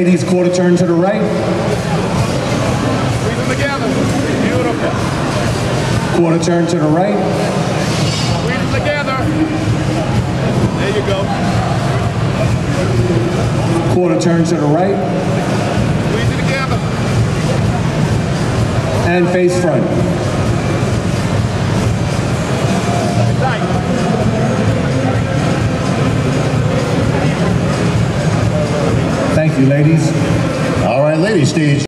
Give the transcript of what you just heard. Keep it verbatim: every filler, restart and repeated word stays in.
Ladies, quarter turn to the right. Squeeze them together. Beautiful. Quarter turn to the right. Squeeze them together. There you go. Quarter turn to the right. Squeeze it together. And face front. Tight. Thank you, ladies. All right, ladies, stage.